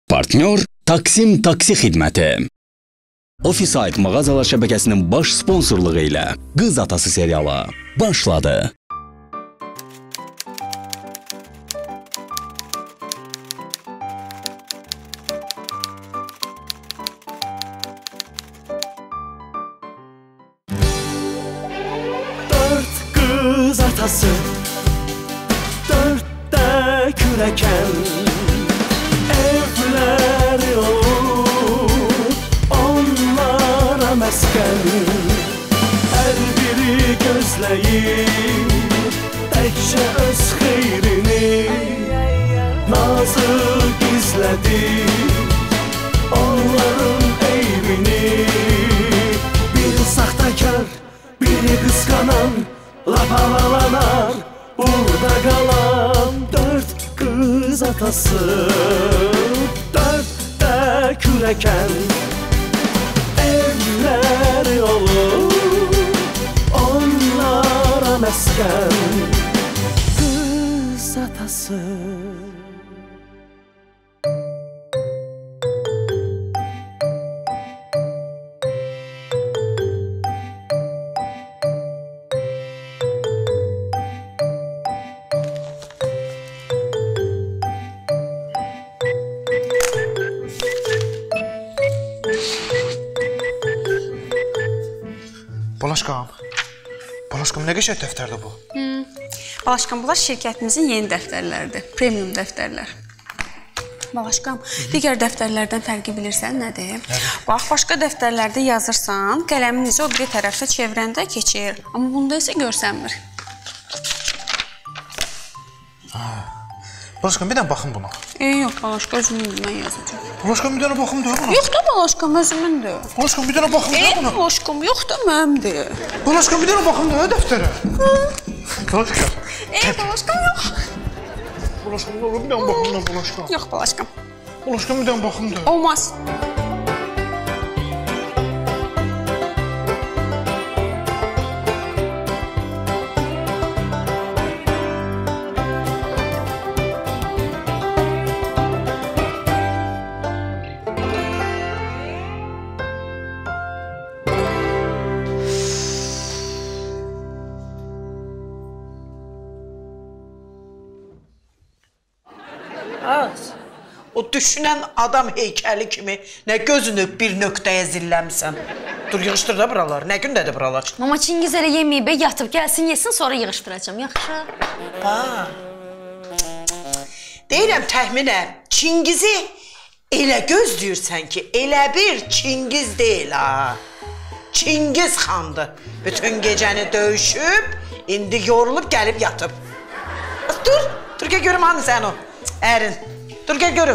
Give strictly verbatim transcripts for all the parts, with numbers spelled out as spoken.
Partnyor Taksim Taksi Xidməti. Office-Site mağazalar şəbəkəsinin baş sponsorluğu ilə Qız Atası serialı başladı. Dört qız atası, dörtdə kürəkən evləri olur, onlara məskən. Hər biri gözləyir təkcə öz xeyrini, nazı gizlədir onların eybini. Biri saxtakar, biri qıskanan, lap havalanar burada qalan dört qız atası, dörtdə kürəkən evləri olur, onlara məskən. Qız atası. Balaşqam, Balaşqam, nə qəşəng dəftərdir bu? Hmm. Balaşqam, bunlar şirkətimizin yeni dəftərləridir, premium dəftərlər. Balaşqam, digər dəftərlərdən fərqi bilirsən nədir? Nədir? Bax, başqa dəftərlərdə yazırsan, qələmin necə o biri tərəfdə çevirəndə keçir, amma bunda isə görsənmir. Balaşqam, bir dənə baxın buna. E, yox, Balaşqam, özümündür, mən yazacağım. Balaşqam, bir dənə baxım da buna. Yox da, Balaşqam, özümündür. Balaşqam, bir dənə baxım da buna. E, Balaşqam, yox da, mənimdir. Balaşqam, bir dənə baxım da dəftərə. Balaşqam. E, Balaşqam, yox. Balaşqam, bir dənə baxım da, Balaşqam. Yox, Balaşqam. Balaşqam, bir dənə baxım da. Olmaz. O düşünən adam heykəli kimi nə gözünü bir nöqtəyə zilləmsən. Dur, yığışdır da buralar. Nə gündədir buralar? Mama, Çingiz elə yeməyib, yatıb, gəlsin, yesin, sonra yığışdıracam, yaxşı? Ha. Deyirəm, təxminəm, Çingizi elə gözləyirsən ki, elə bir Çingiz deyil, ha. Çingiz xandır. Bütün gecəni döyüşüb, indi yorulub, gəlib yatıb. Dur, dur, gəl görüm, hanı sən o? Ərin. Dur, gəl görüm.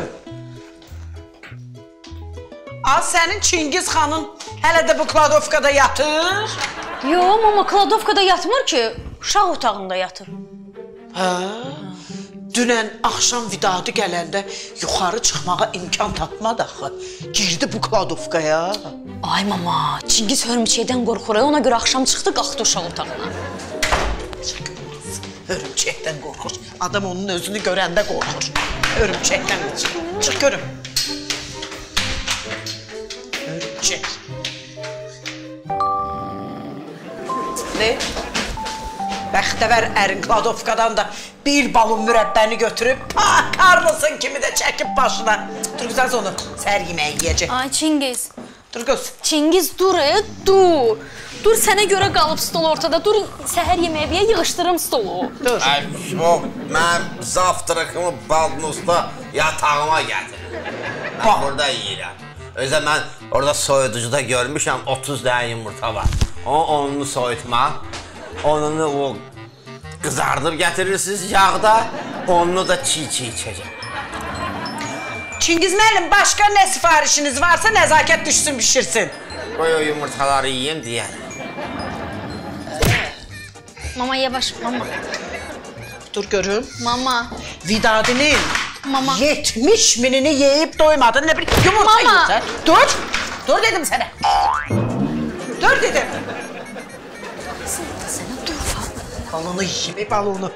Az sənin Çingiz xanın hələ də bu kladovkada yatır. Yox, mama, kladovkada yatmır ki, uşaq otağında yatır. Hə? Dünən axşam Vidadi gələndə yuxarı çıxmağa imkan tapmadı axı. Girdi bu kladovkaya. Ay, mama, Çingiz hörümçəkdən qorxur, ona görə axşam çıxdı, qalxdı uşaq otağına. Çıxmaz, hörümçəkdən qorxur. Adam onun özünü görəndə qorxur. Hörümçəkdən çıxır. Çıx görüm. Hörümçək. Ne? Bəxtəvər ərin kladovkadan da bir balon mürəbbəni götürüb, pa, Karlson kimi də çəkib başına. Dur, güzəz onu, səhər yeməyi yiyəcək. Ay, Çingiz. Dur, göz. Çingiz, dur, e, dur. Dur, sənə görə qalıb stol ortada. Dur, səhər yeməyə yığışdırım stolu. Dur. Ay, o, mən zavtrakımı balnuzda yatağıma gətirim. Mən burada yiyirəm. Özə mən orada soyuducuda görmüşəm, otuz dənə yumurta var. O, onunu soyutma, onunu o qızardıb gətirirsiniz yağda, onunu da çiğ-çiğ içəcəm. Çingiz müəllim, başqa nə sifarişiniz varsa nəzakət düşsün, pişirsin. Qoy o yumurtaları yiyeyim deyəlim. Mama, yavaş, mama. Dur görüm. Mama. Vidadinin Mama. yetmiş minini yeyib doymadın, nə bir yumurta yiyirsən. Dur, dur dedim sənə. Dur dedim. Sənə dur, Fatma. Balonu yiyeyim, balonu.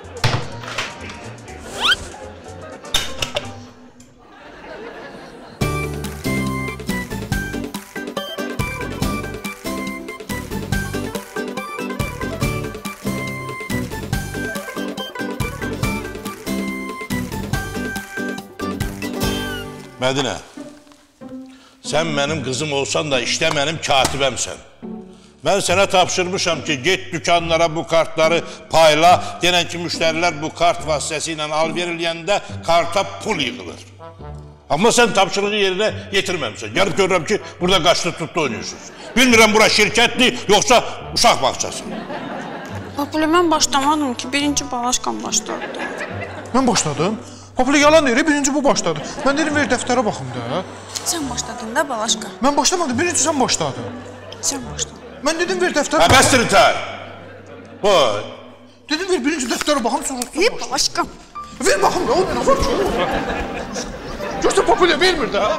Mədinə, sən mənim qızım olsan da işdə mənim katibəmsən. Mən sənə tapşırmışam ki, get dükanlara bu kartları payla, denən ki, müştərilər bu kart vasitəsilə al-ver eləyəndə karta pul yığılır. Amma sən tapşırığı yerinə yetirməmişsən. Gəlib görürəm ki, burada qaçlı tutdu oynuyorsunuz. Bilmirəm, bura şirkətdir, yoxsa uşaq bağçası. Papule, mən başlamadım ki, birinci Balaşkan başladı. Mən başladım. Papule, yalan deyir, birinci bu başladı. Mən dedim, ver dəftərə baxım da. Sən başladın da Balaşkan. Mən başlamadım, birinci sən başladın. Sən başladın. Mən dedim, ver dəftərə baxım. Bəsdir intihar. Boy. Dedim, ver birinci dəftərə baxım, sonra tutun başladım. Ver Balaşkan. Ver baxım da, o nə var ki? Görsə Papule vermir də.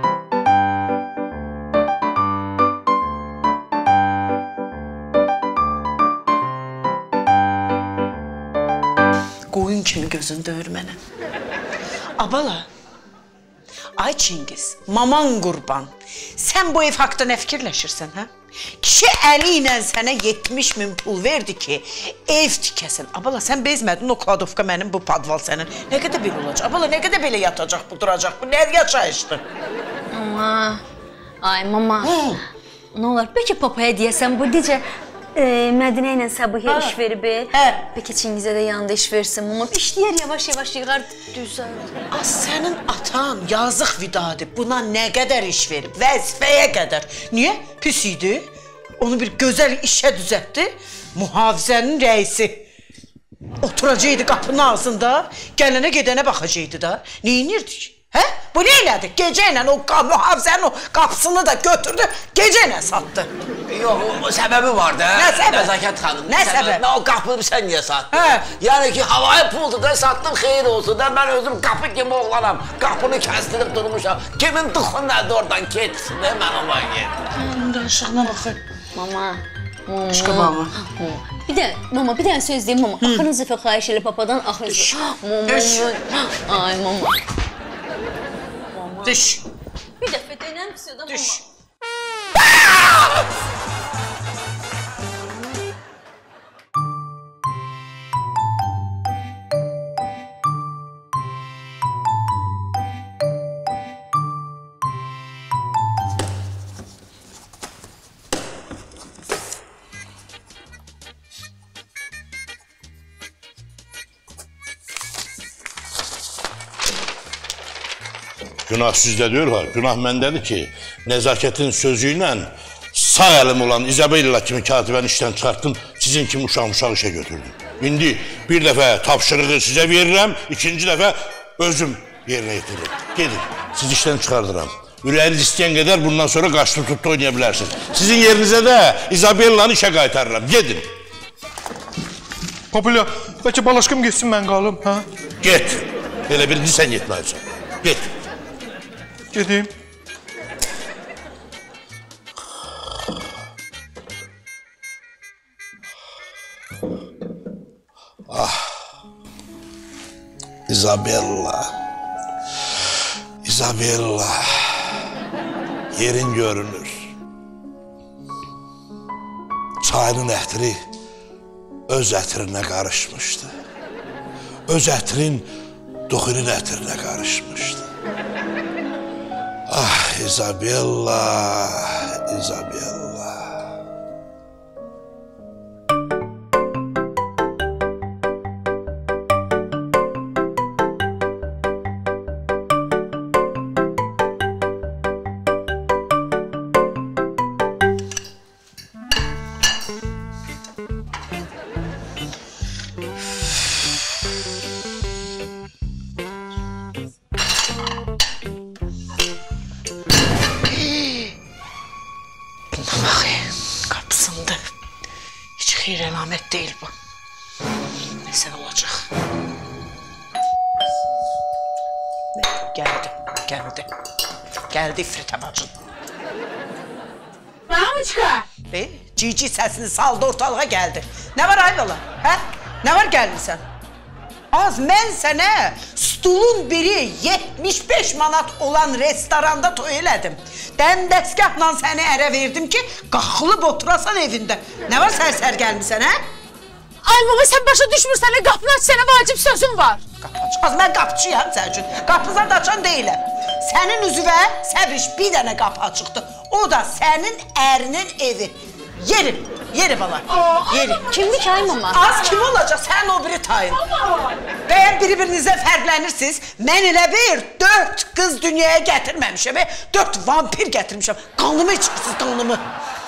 Qoyun kimi gözün döyür mənə. Abala, ay Çingiz, maman qurban, sən bu ev haqda nə fikirləşirsən, hə? Kişi əli ilə sənə yetmiş min pul verdi ki, ev tikəsin. Abala, sən bezmədin o kladovka mənim bu padval sənin. Nə qədər belə olacaq? Abala, nə qədər belə yatacaq, bu duracaq? Bu nə yaşayışdır? Mama, ay mama, nə olar, bəlkə papaya deyəsən, bu necə e, Mədinə ilə Səbuhə iş verib, bəlkə Çingizə də yanında iş versin, mama. İşləyər yavaş-yavaş yığar, düzər. Az sənin atan yazıq Vidadi buna nə qədər iş verib, vəzifəyə qədər. Niyə? Pis idi. Onu bir gözəl işə düzəltdi. Mühafizənin rəisi. Oturacaqdı qapının ağzında, gələnə gedənə baxacaqdı da. Neyinirdik? Hə? Bu nə elədi? Gecə ilə o mühafizənin o qapısını da götürdü, gecə ilə satdı. Yox, o səbəbi var da. Nə səbəb? Nəzakət xanım. Nə səbəb? O qapını sən niyə satdın? Hə. Yəni ki, havayı puldur da satdım, xeyir olsun da. Mən özüm qapı kimi oğlanam. Qapını kəstirib durmuşam. Kimin tıxın nədir oradan ketsin də mən ona gedim. Danışığına baxın. Mama, mama. Başqa mama. Bir də, mama, bir dənə söz deyim, mama. Axırıncı dəfə xahiş elə papadan, axırıncı. Mama, ay mama. Düş. Bir dəfə denəm pisiyor da, mama. Düş. Günah sizdə deyil ha, günah məndədir ki, nəzakətin sözü ilə sağ əlim olan İzabella kimi katibəni işdən çıxartdım, sizin kimi uşaq-uşaq işə götürdüm. İndi bir dəfə tapşırığı sizə verirəm, ikinci dəfə özüm yerinə yetirirəm. Gedin, siz işdən çıxardıram. Ürəyiniz istəyən qədər bundan sonra qaçlı tutdu oynaya bilərsiniz. Sizin yerinizə də İzabellanı işə qaytarıram, gedin. Papule, bəlkə Balaşkım geçsin, mən qalım, hə? Get, elə birinci sən yetməyirsən, get. Gedeyim. Ah, İzabella, İzabella, yerin görünür. Çayının ətri öz ətirinə qarışmışdı. Öz ətrin Duxinin ətirinə qarışmışdı. Ah, İzabella, İzabella. Xeyr əlamət deyil bu. Nəsə olacaq. Gəldi, gəldi. Gəldi İfritə bacın. Mamuçka! Be, cici səsini saldı ortalığa gəldi. Nə var ayvalla? Hə? Nə var gəlmirsən? Az mən sənə stulun biri yetmiş beş manat olan restoranda toy elədim. Dəndəsgahla səni ərə verdim ki, qaxılıb oturasan evində. Nə var sərsər gəlmirsən, hə? Ay baba, sən başa düşmürsən, qapını aç, sənə vacib sözüm var. Qapı aç. Az mən qapçıyam sən üçün. Qapınızdan da açan deyiləm. Sənin üzvə Səbriş bir dənə qapı açıqdır. O da sənin ərinin evi. Yeri, yeri bala. Yeri. Kimdir ki ay mama? Az kim olacaq? Sən o biri tayın. Bəyən bir-birinizdən fərqlənirsiniz. Mən elə bir dörd qız dünyaya gətirməmişəm. Dörd vampir gətirmişəm. Qanımı içirsiniz, qanımı.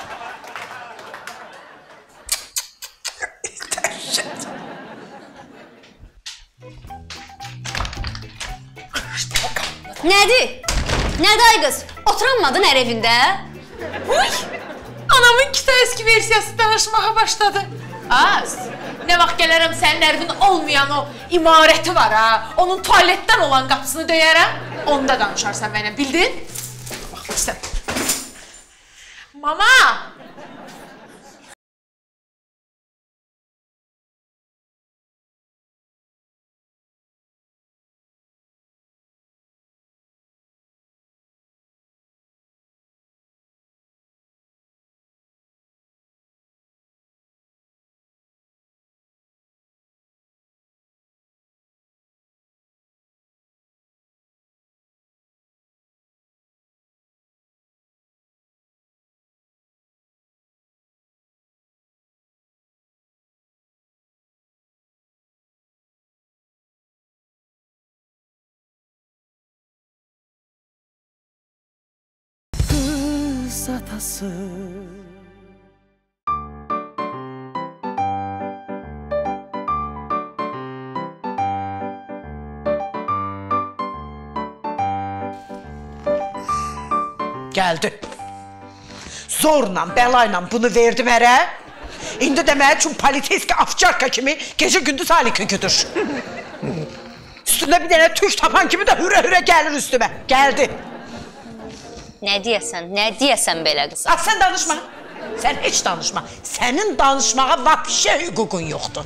Nədir? Nədir ay qız? Oturanmadın ər evində? Uy! Anamın kitayəski versiyası danışmağa başladı. Az! Nə vaxt gələrəm sənin ərvin olmayan o imarəti var ha, onun tualetdən olan qapısını döyərəm, onda danışarsan mənə, bildin? Bax, bilsən. Mama! Atası Gəldi. Zorla, bəlayla bunu verdim ərə. İndi demək üçün politeski afçarka kimi gecə gündüz halikə güdür. Üstündə bir dənə tuş tapan kimi də hürə-hürə gəlir üstümə. Gəldi. Nə deyəsən, nə deyəsən belə qıza? Sən danışma, sən heç danışma. Sənin danışmağa vapşə hüququn yoxdur.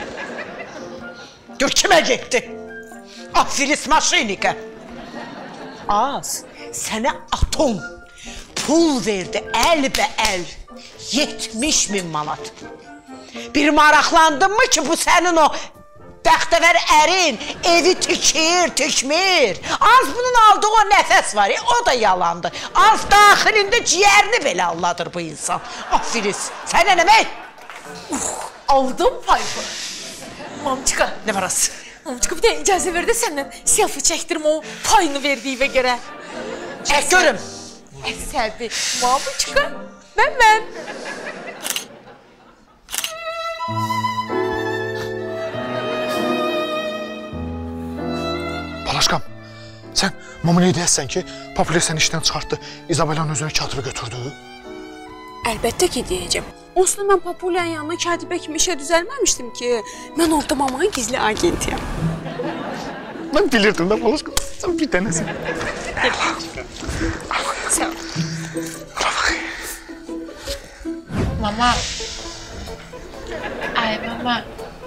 Gör kimə getdi? Afiris maşinikə. Az, sənə atom pul verdi, əl bə əl. yetmiş min manat. Bir maraqlandın mı ki bu sənin o bəxtəvər ərin evi tikir, tikmir. Az bunun aldığı o nəfəs var ya, o da yalandır. Az daxilində ciyərini belə alladır bu insan. Afiris, sənə nəmək? Uh, aldım payımı. Mamçıqa. Ne parası? Mamçıqa bir dənə icazə verdi səndən selfie çəkdirim o payını verdiyimə görə. Çək görüm. Əsəbi. Mamçıqa. Mən mən. Palaşqam, sən Mamuliyə deyəsən ki, Populyar səni işdən çıxartdı, İzabelanın özünə katibi götürdü. Əlbəttə ki, deyəcəm. Onsuz da mən Populya'nın yanına katibə kimi işə düzəlməmişdim ki, mən orada mamanın gizli agentiyəm. Mən bilirdim də, Palaşqam, sən bir dənəsin. Sağ ol. Mama. Ay mama.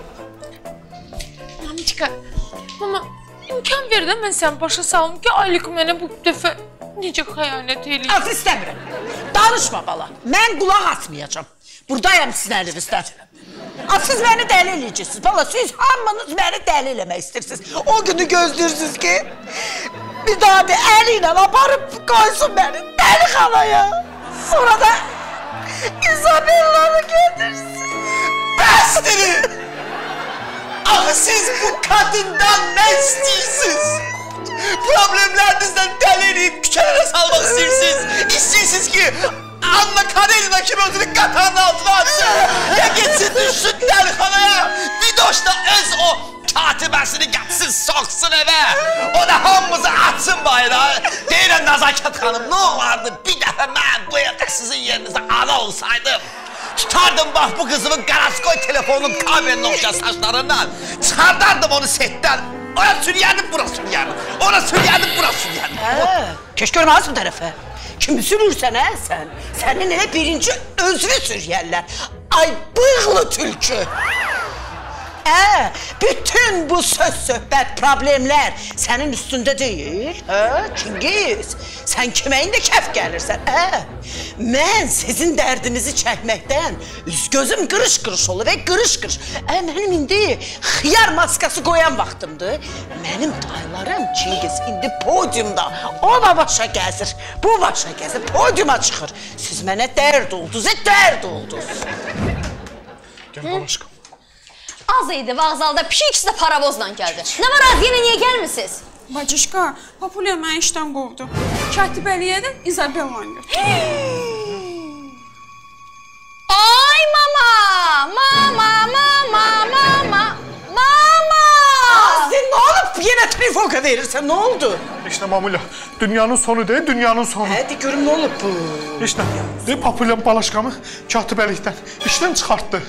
Mamçıqa. Mama, imkan ver də mən sən başa salım ki, Aylik mənə bu dəfə necə xəyanət eləyir. Az istəmirəm. Danışma bala. Mən qulaq asmayacam. Buradayam sizin əlinizdən. Siz məni dəli eləyəcəksiniz. Bala, siz hamınız məni dəli eləmək istəyirsiniz. O günü gözləyirsiniz ki, bir daha bir əli ilə aparıb qoysun məni dəli xanaya. Sonra da İzabellanı getirsin. Bəsdirin! Axı siz bu kadından nə istəyirsiniz? Problemlərinizdən dəli eləyib küçələrə salmaq istəyirsiniz. İstəyirsiniz ki, Anna Karenina kimi özünü qatarın altına atsın. Ya geçsin düşsün dəlixanaya. Vidoş da öz o katibəsini qatsın, soxsun evə. O da hamımızı atsın bayrağı. Deyirəm Nazakat xanım, nə olardı? Bir dəfə mən bu evdə sizin yerinizdə ana olsaydım. Tutardım bax bu qızımın qaraskoy telefonunun kabelini oxşayan saçlarından. Çıxardardım onu setdən. Ona sürüyərdim, bura sürüyərdim. Ona sürüyərdim, bura sürüyərdim. Hə, keş görməz bu tərəfə. Kimi sürürsən, hə sən? Sənin elə birinci özünü sürüyərlər. Ay, bığlı tülkü. Ə, bütün bu söz, söhbət, problemlər sənin üstündə deyil. Hə, Çingiz, sən kimə indi kəf gəlirsən? Ə, mən sizin dərdinizi çəkməkdən üz-gözüm qırış-qırış olur, e, qırış-qırış. Ə, mənim indi xiyar maskası qoyan vaxtımdır. Mənim taylarım Çingiz indi podiumda ona başa gəzir, bu başa gəzir, podiuma çıxır. Siz mənə dərd oldunuz, e, dərd oldunuz. Gəl balaşqam. Az idi vağzalda pişik ikisi də paravozla gəldi. Nə var az yenə niyə gəlmisiniz? Bacışqa, Papuliya məni işdən qovdu. Katibəliyə də İzabellanı götürdü. Ay mama! Mama, mama, mama! Mama! Sən nə olub? Yenə trifoka verirsən, nə oldu? İşte Mamulya, dünyanın sonu değil, dünyanın sonu. Hadi görüm nə olub bu? İşte, de Papulyam balaşqamı katibəlikdən işdən çıxartdı.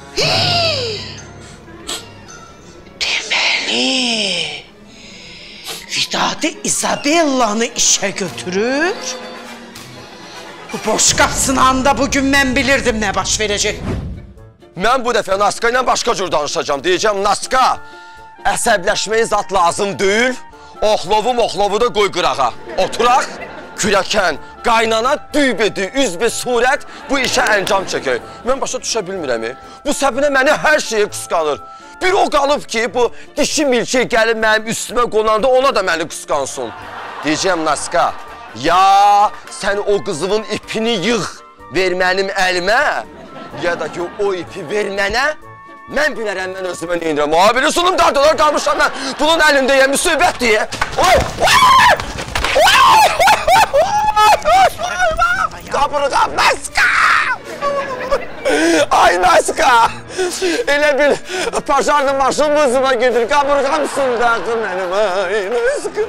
Deməli, Vidadi İzabellanı işə götürür. Bu boş qapsınanda bugün mən bilirdim nə baş verəcək. Mən bu dəfə Naska ilə başqa cür danışacağım. Deyəcəm, Naska, əsəbləşməyə zat lazım deyil. Oxlovu moxlovu da qoy qırağa. Oturaq, kürəkən, qaynana, düybedi, üzbə surət bu işə əncam çəkək. Mən başa düşə bilmirəm. Bu Səbinə məni hər şeyə qısqanır. Bir o qalıb ki, bu dişi milçək gəlib mənim üstümə qonanda ona da məni qısqansın. Deyəcəm, Naska, ya sən o qızımın ipini yığ, ver mənim əlimə, ya da ki o ipi ver mənə, mən bilərəm mən özümə neyindirəm. Abi, sunum dardalar qalmışam mən bunun əlindəyəm, müsibət deyə. Oy! Qabrıqam, Naska! Ay Naska! Elə bil paşarlı maşın buzuma gedir, qabrıqam sındardı mənim, ay Naska!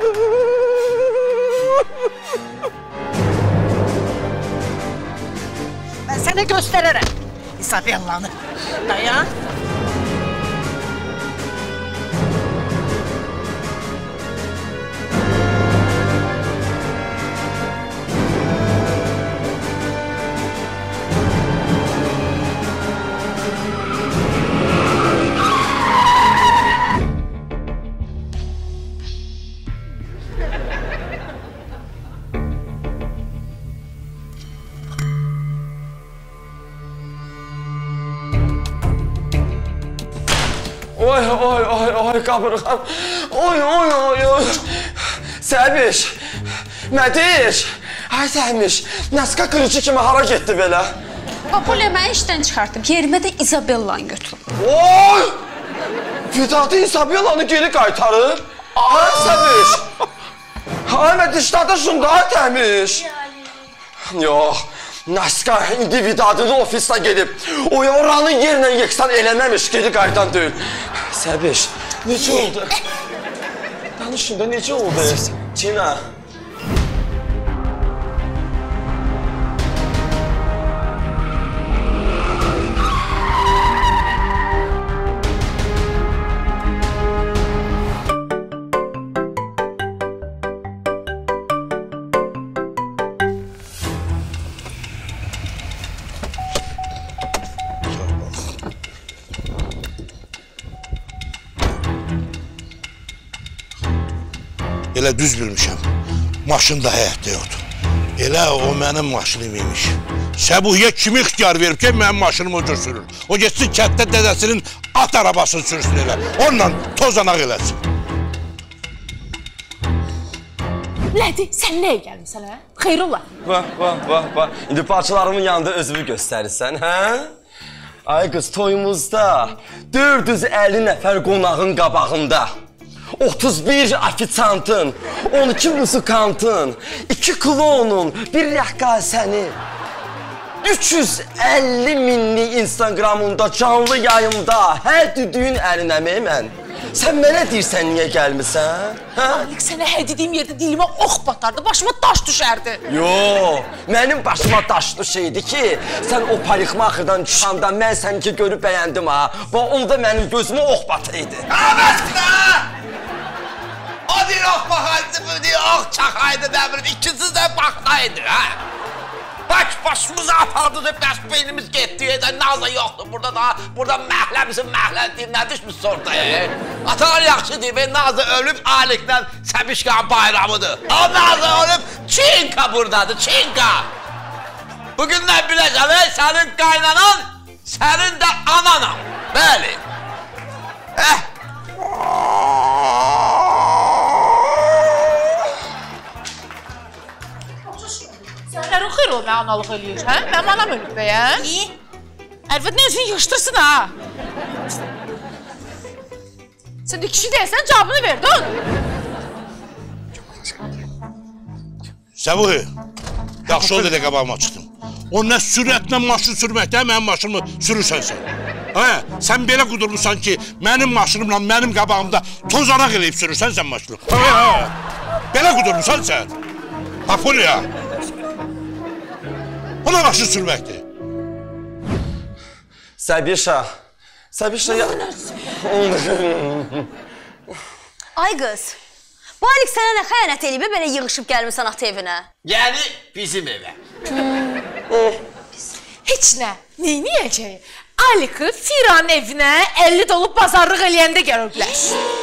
Mən sənə göstərərəm İzabellanı. Dayan. Oy, oy, oy, oy, qabrıqam. Oy, oy, oy, oy. Səbiş, Mədiş. Ay Səbiş, Naska qırıcı kimi hara getdi belə? Papuliya məni işdən çıxartıb, yerimə də İzabellanı götürüb. Oy! Vidadi İzabellanı geri qaytarır. Ay Səbiş. Ay Mədiş, dadışın daha təmiş. Yox. Naska indi Vidadını ofisdən gedib, o oranın yerlə yeksan eləməmiş, geri qaydan deyil. Səbiş, necə oldu? Danışın da, necə oldu? Cina. Elə düz bilmişəm, maşın da həyətdə yoxdur. Elə o mənim maşınım imiş. Səbuhiyə kimi ixtiyar verib ki, mənim maşınımı o cür sürür. O geçsin kətdə dədəsinin at arabasını sürsün elə. Onunla tozanaq eləsin. Nədir, sən nəyə gəlmişsən, hə? Xeyrullah. Bax, bax, bax, bax. İndi parçalarımın yanında özümü göstərirsən, hə? Ay qız, toyumuzda dörd yüz əlli nəfər qonağın qabağında. otuz bir afisantın, on iki musikantın, iki klonun, bir rəqqasənin, üç yüz əlli minlik Instagramında, canlı yayımda, hər düdüyün əlinəmi mən. Sən mənə deyirsən, niyə gəlmirsən? Alik, sənə hər dediyim yerdə dilimə ox batardı, başıma daş düşərdi. Yox, mənim başıma daş düşəydi ki, sən o parikmaxırdan çıxanda mən sənki görüb bəyəndim ha. Və onda mənim gözümə ox batıydı. Əbəsdə! O deyir ox baxaydı, bu deyir ox çaxaydı, nə bilim, ikisi də baxdaydı, hə? Baş başımıza apardı da bəs beynimiz getdi. Nazı yoxdur burada da. Burada məhləmizin məhlən deyib, nə düşmüşsün ortaya? Atalar yaxşı deyib, Nazı ölüb Aliklə Səbişkan bayramıdır. O Nazı ölüb Çinka buradadır, Çinka. Bugündən biləcəm, sənin qaynanan, sənin də ananam. Bəli. Eh. Sənlərin xeyr ol, mən analıq eləyir, hə? Mənim anam ölüb bəyən. İyi. Əlvət nə özünü yığışdırsın, ha? Sən də kişi deyəsən, cavabını verdin. Səbuhi, yaxşı oldu elə qabağıma çıxdın. O nə sürətlə maşın sürməkdə mənim maşınımı sürürsən sən. Hə, sən belə qudurmuşsan ki, mənim maşınımla mənim qabağımda tozaraq eləyib sürürsən sən maşını. Hə, hə, belə qudurmuşsan sən. Apolya. O da maşın sürməkdir. Səbişa, Səbişa ya... Ay qız, bu Alik sənə nə xəyanət eləyib, belə yığışıb gəlmirsən ata evinə? Yəni bizim evə. Heç nə, neyniyəcək? Alik'i Firanın evinə əlli dolub bazarlıq eləyəndə görüblər.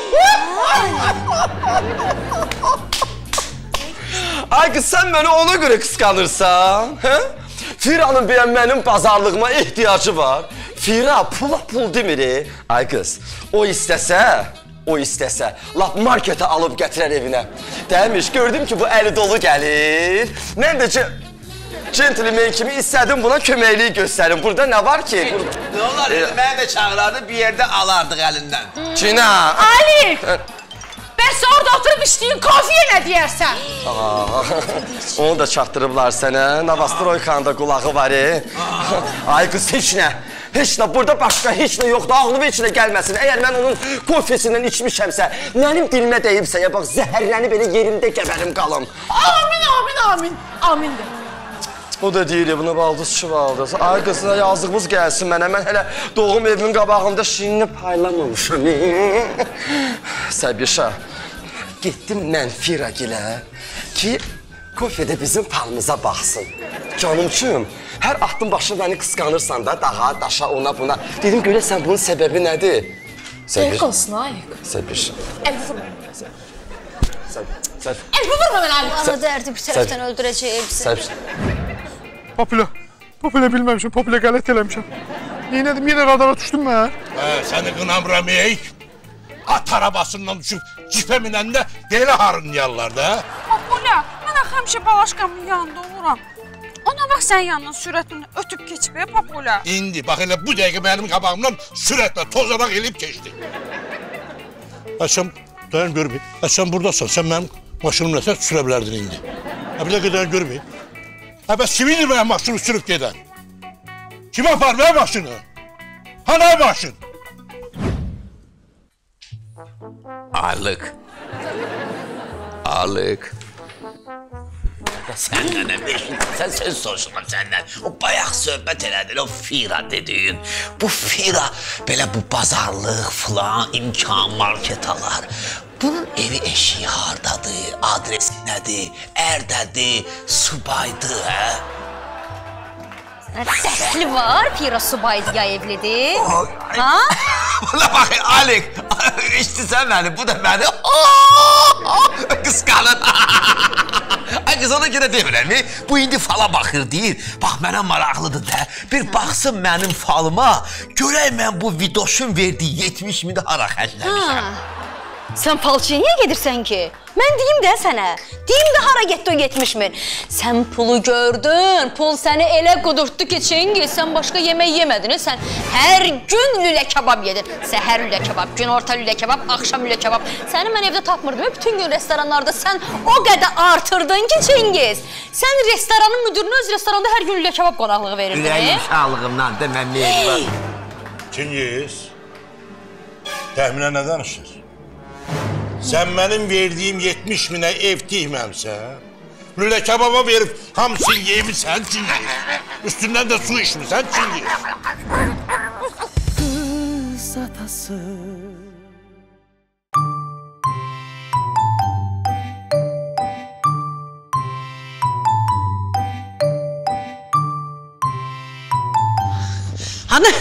Ay qız, sən məni ona görə qısqanırsan, hə? Firanın bəyən mənim bazarlığıma ehtiyacı var. Fira pula pul demir. Ay qız, o istəsə, o istəsə, lap marketə alıb gətirər evinə. Dəmiş, gördüm ki, bu əli dolu gəlir. Mən də gentleman kimi istədim buna köməkliyi göstərim. Burada nə var ki? Nə olar, məni də çağırardı, bir yerdə alardıq əlindən. Cina! Alik! Bəs orada oturub içdiyin kofiyə nə deyərsən? Onu da çatdırıblar sənə. Navastroykanın da qulağı var. Ay qız, heç nə. Heç nə, burada başqa heç nə yoxdur. Ağlıma heç nə gəlməsin. Əgər mən onun kofesindən içmişəmsə, mənim dilimə deyibsə, ya bax, zəhərlənib elə yerimdə gəbərim qalım. Amin, amin, amin. Amindir. O da deyir, bunu baldız ki, baldız. Ay qızına yazığımız gəlsin mənə. Mən hələ doğum evimin qabağında şirinini paylamamışam. Səbişa, getdim mən Firagilə ki, kofedə bizim palımıza baxsın. Canımçım, hər axtın başı məni qısqanırsan da, dağa, daşa, ona, buna. Dedim, görə sən bunun səbəbi nədir? Dəqiq olsun, Alik. Səbişa. Əlbi vurma mənə. Səbişa. Əlbi vurma mənə, Alik. Ana dərdi bir tərəfdən öldürəcək bizi. Səbişa. Populə, populə bilməmişəm, populə qələt eləmişəm. Neynədim, yenə radara düşdüm mən. Hə, səni qınamıram, ey. At arabasından düşüb cipə minəndə belə harınlayarlar da. Populə, mən axı həmişə Balaşqamın yanında oluram. Ona bax, sən yanından sürətini ötüb keçib, Populə. İndi, bax elə bu dəqiqə mənim qabağımdan sürətlə tozaraq elib keçdi. Sən, dayan görməyib. Sən buradasan, sən mənim maşınımla sən sürə bilərdin indi. Bir dəqiqə dayan görməyib. Hə, bəs kimindir mənim maşını sürüb gedən? Kim apar mənim maşını? Hanay maşın? Alık. Alık. Səndən nə beşin? Sən söz soruşuram səndən. O bayaq söhbət elədin, o Fira dediyin. Bu Fira, belə bu bazarlıq filan, imkan, marketalar. Bunun evi eşiği hardadır, adresi nədir, ərdədir, subaydır, hə? Dəxli var, Fira subaydı ya evlidir. Ha? Buna bax, Alik, işdirsən məni, bu da məni qısqanır. Ay qız, ona görə demirəm, bu indi fala baxır deyir. Bax, mənə maraqlıdır da, bir baxsın mənim falıma, görək mən bu vidoşun verdiyi yetmiş mini hara xərcləmişəm. Sən falçıya niyə gedirsən ki? Mən deyim də sənə. Deyim də hara getdi o yetmiş min. Sən pulu gördün, pul səni elə qudurtdu ki, Çingiz, sən başqa yemək yemədin. Sən hər gün lülə kebab yedin. Səhər lülə kebab, gün orta lülə kebab, axşam lülə kebab. Səni mən evdə tapmırdım. Bütün gün restoranlarda sən o qədər artırdın ki, Çingiz. Sən restoranın müdürünə öz restoranda hər gün lülə kebab qonaqlığı verirdin. Ürəyim şağlığımdan da mən meyli var. Çingiz, təxminə nə danışır? Sən mənim verdiyim yetmiş minə ev tihməmsən, lülə kebaba verib hamısını yemişsən, Çingiz. Üstündən də su içmişsən, Çingiz. Qız atası Hani?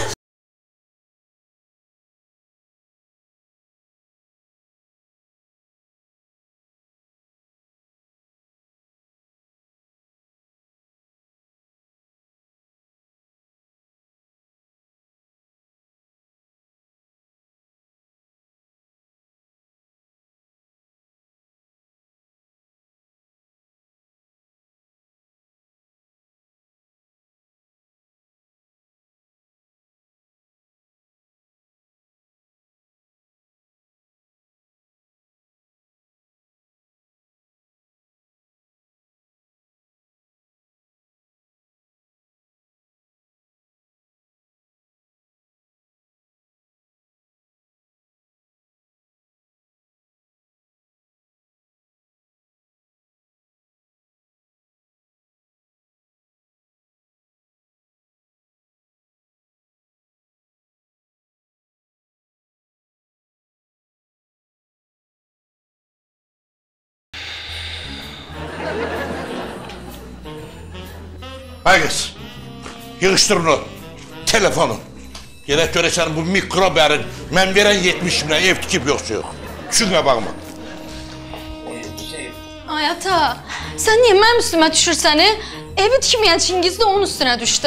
Ay kız, yığıştırın o telefonu. Gerek göresen bu mikrob yarın, mən verən yetmiş minə ev tikib yoxsa yox. Şuna bakma. Ay ata, sən niyə mənim üstümə düşürsən? Evi tikməyən Çingiz də onun üstünə düşdü.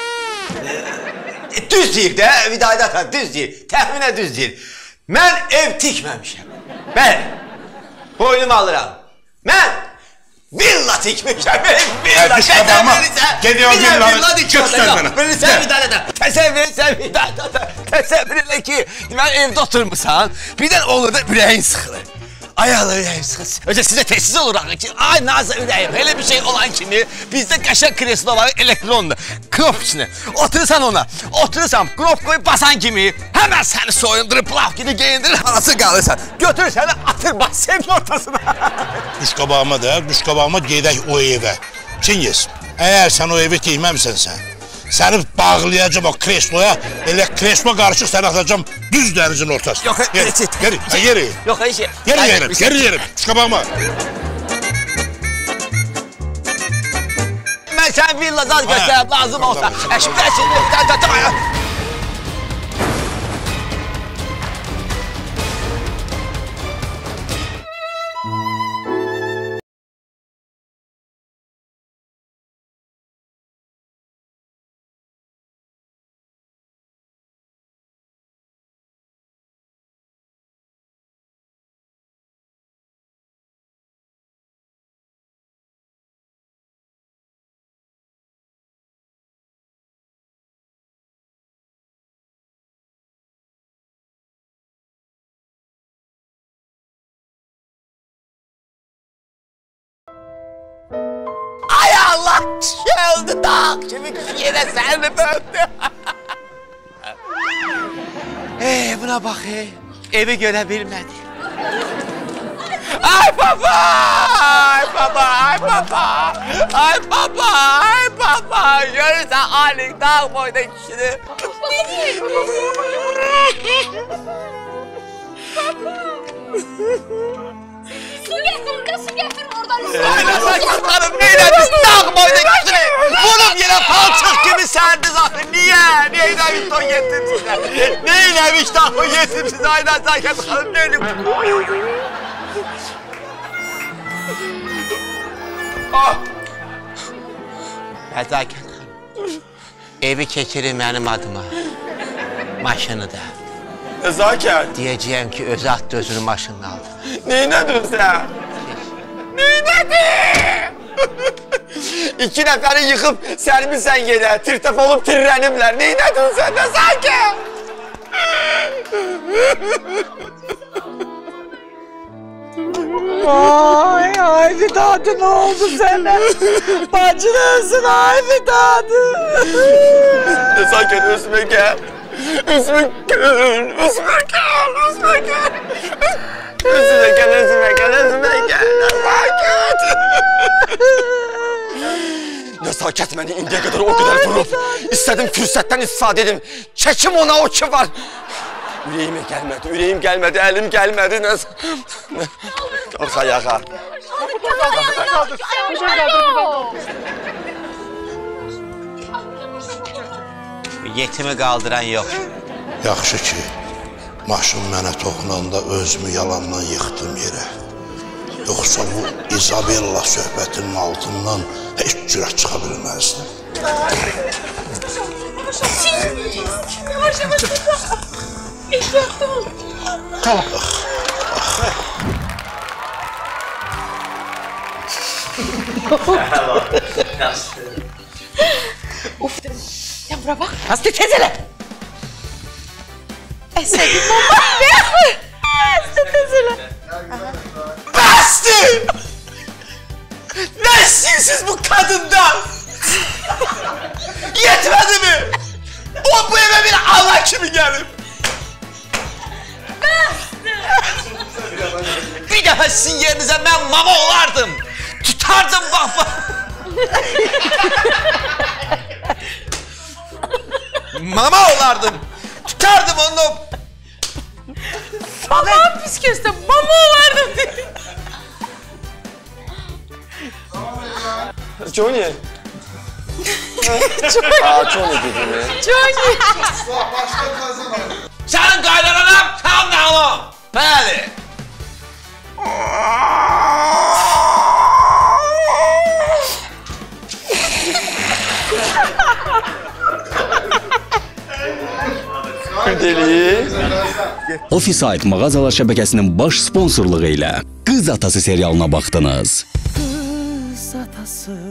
E, düz deyir də, Vidayət ata, düz deyir. Təxminə düz deyir. Mən ev tikməmişəm. Mən boynum alıram. Mən villa tikmişəm. Villa, təsəvvürlüsən. Gediyor villanı, göstər mənə. Bilirsən Vidayət ata, təsəvvürlüsən Vidayət ata. Təsəvvür elə ki, mən evdə oturmuşsan, birdən olur da ürəyin sıxılır. Ayaqları ürəyim sıxılır. Öncə sizə təsiz olur axı ki, ay nazı ürəyim, elə bir şey olan kimi bizdə qəşəng kreslo var, elektronlu, knop içində. Oturursan ona, oturursan, knop koyup basan kimi, həmən səni soyundurub, plaf gibi geyindirir, anası qalırsan. Götür səni, atır bahçenin ortasına. Düş qabağıma da, düş qabağıma gedək o evə. Çingiz, əgər sən o evi tikməmisənsən, səni bağlayacağım o kresloya, elə kreslo qarışıq səni atacağım düz dənizin ortasına. Yox, geri, geri, geri. Yox, heç şey. Geri yerim, geri yerim, düş qabağıma. Mən sən villa zaz göstərəm, lazım olsa. Əşbə şimdi, ay Allah, çıldı dağ kimi yine seni böldü. Ey buna bak ey, evi görebilmedi. Ay baba, ay baba, ay baba, ay baba, ay baba. Görürsen alik dağ boyda kişini. Ne diyeyim? Su getir, de su getir oradan. Hanım neylemiş dağ boyda kişini? Bunun yine palçık gibi serdi zaten. Niye? Neylemiş o yetim size? Neylemiş dağ o yetim size? Aynen zaten hanım neylemiş? Ah! Nezaket hanım. Evi keçirin benim adıma. Maşını da. Nezaket. Diyeceğim ki öz attı özünü maşının altına. Neynədin sen? Neynədin? İki nəfəri yıxıb sərmisən yerə, tirtəf olub tirrəniblər. Neynədin sen Nezaket? Ay ay Fidat'ı ne oldu sana? Bacın ölsün ay Fidat'ı. Nezaket üstüme gel. Üstüme gel, üstüme gel, üstüme gel. Üstüme gel, üstüme gel, üstüme gel. Nezaket. Nezaket beni indiye kadar o kadar vurup, istedim fürsətten istifadə edim. Çekim ona o ki var. Ürəyimə gəlmədi, ürəyim gəlmədi, əlim gəlmədi. Qalx ayağa. yetimi qaldıran yox. Yaxşı ki, maşın mənə toxunanda özümü yalandan yıxdım yerə. Yoxsa bu İzabella söhbətinin altından heç cürə çıxa bilməzdim. Yavaş yavaş. Ehtiyatlı ol. Tamam. Uf dedim. Sen bura bak. Hasta tez ele. Esegi mama. Hasta tez ele. Bastı! Ne istiyorsunuz bu kadından? Yetmedi mi? O bu eve bir Allah kimi gelip. Bir dəfə sizin yerinizə mən mama olardım. Tutardım bak bak. Mama olardım. Tutardım onu. Allah'ım pis köste mama olardım dedi. Johnny. Aa, Johnny dedim ya. Johnny. Senin qaynananam, sen de anam. Bəli. Deli. Ofisite mağazalar şəbəkəsinin baş sponsorluğu ilə Qız Atası serialına baxdınız. Qız atası